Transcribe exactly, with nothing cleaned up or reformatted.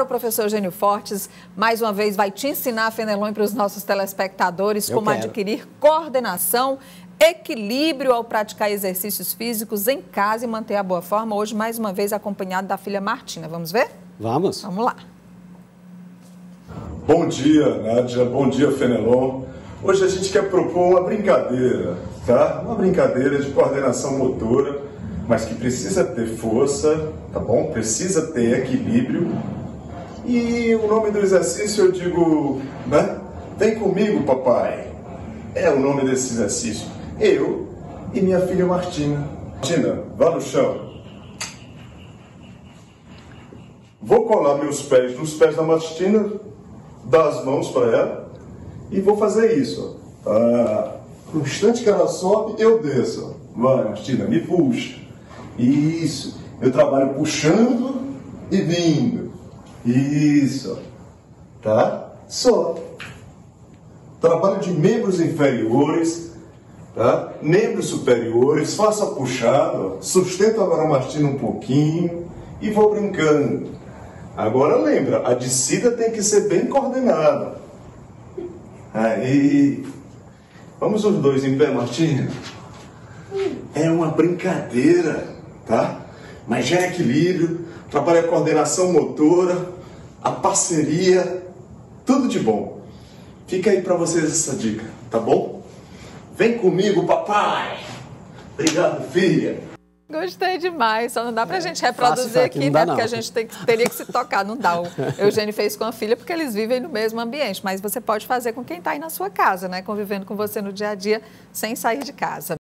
professor Eugênio Fortes, mais uma vez vai te ensinar, Fenelon, para os nossos telespectadores, Eu como quero. adquirir coordenação, equilíbrio ao praticar exercícios físicos em casa e manter a boa forma. Hoje, mais uma vez, acompanhado da filha Martina. Vamos ver? Vamos. Vamos lá. Bom dia, Nádia. Bom dia, Fenelon. Hoje a gente quer propor uma brincadeira, tá? Uma brincadeira de coordenação motora, mas que precisa ter força, tá bom? Precisa ter equilíbrio. E o nome do exercício eu digo, né? Vem comigo, papai. É o nome desse exercício. Eu e minha filha Martina. Martina, vá no chão. Vou colar meus pés nos pés da Martina, dar as mãos para ela e vou fazer isso. Ó. Ah, no instante que ela sobe, eu desço. Vai, Martina, me puxa. Isso. Eu trabalho puxando e vindo. Isso. Tá? Só. Trabalho de membros inferiores, tá? Membros superiores, faço a puxada, sustento agora a Martina um pouquinho e vou brincando. Agora lembra, a descida tem que ser bem coordenada. Aí, vamos os dois em pé, Martina. É uma brincadeira, tá? Mas já é equilíbrio, trabalha a coordenação motora, a parceria, tudo de bom. Fica aí pra vocês essa dica, tá bom? Vem comigo, papai! Obrigado, filha! Gostei demais, só não dá pra É, gente reproduzir fácil, aqui, não né? dá, Porque não. a gente tem que, teria que se tocar, não dá. O Eugênio fez com a filha porque eles vivem no mesmo ambiente, mas você pode fazer com quem está aí na sua casa, né? Convivendo com você no dia a dia, sem sair de casa.